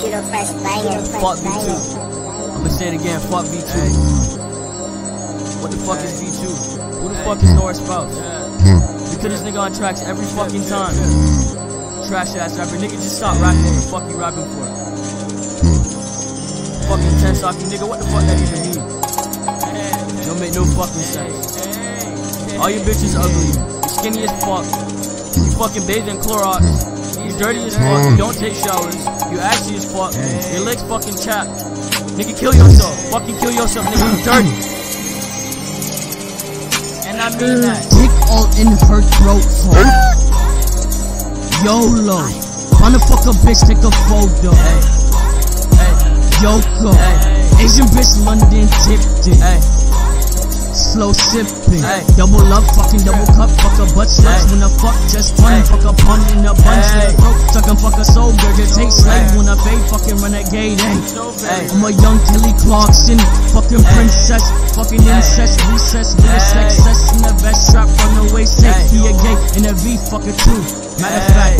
Fuck V2. I'ma say it again, fuck V2. What the fuck is V2? Who the fuck is Norris Spouse? We put this nigga on tracks every fucking time. Trash ass rapper, nigga, just stop rapping. What the fuck you rapping for? Fucking 10 socky nigga, what the fuck that even mean? Don't make no fucking sense. All your bitches ugly, you skinny as fuck. You fucking bathe in Clorox. You dirty as fuck, you don't take showers. You ashy as fuck, your legs fucking chapped. Nigga, kill yourself. Fucking kill yourself, nigga, you dirty. And I mean that. Dick all in her throat. YOLO. Wanna fuck a bitch, take a photo. Yoko. Asian bitch, London tipped it. Slow sipping. Double up, fucking double cup. Fuck a butt sluts when I fuck just fun. Fuck a pun in a bunch to the throat. Suck and fuck a soul girl, just take slave when I fade. Fucking renegade, I'm a young Kelly Clarkson. Fucking princess. Fucking incest, recess, with a success in the vest strap on the waist. Take he a gay in a V, fuck a two. Matter of fact,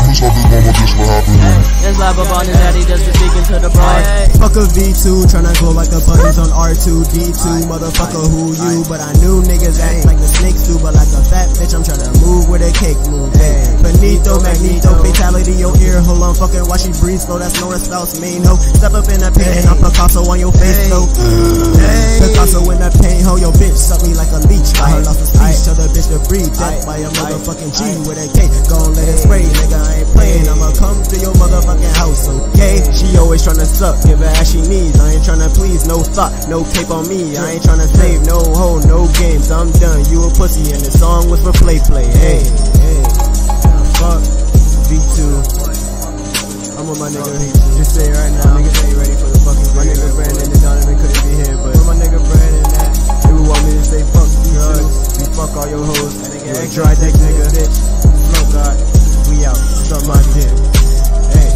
there's lab up on his head, he just been speaking to the bride. Fuck a V2, tryna glow like the buttons on R2-D2. Motherfucker, who you? But I knew niggas act like the snakes do. But like a fat bitch, I'm tryna move with a cake move. Benito, Magneto, fatality, your ear hole. I'm fucking while she breathes slow. That's Norris Spouse, main hoe. Step up in the paint and I'm Picasso on your face, though. Picasso in the paint, ho. Your bitch suck me like a leech. Got her lost a speech, tell the bitch to breathe. Death by a motherfucking G with a K. Gon' let it spray, nigga, I ain't playing. I'ma come to your motherfucking house, okay? She always tryna suck, give her as she needs. I ain't tryna please, no thought, no cape on me. I ain't tryna save, no hoe, no games. I'm done, you a pussy and the song was for play. Hey, fuck V2. I'm with my nigga, just say it right now. Niggas ain't ready for the fucking my nigga Brandon and Donovan couldn't be here, but my nigga Brandon that they would want me to say fuck drugs, we fuck all your hoes, you a dry dick nigga, bitch. Smoke God, we out, suck my dick. Hey.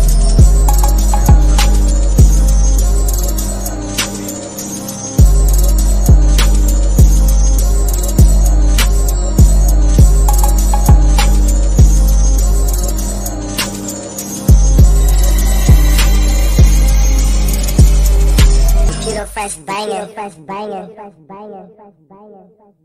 Fresh banger.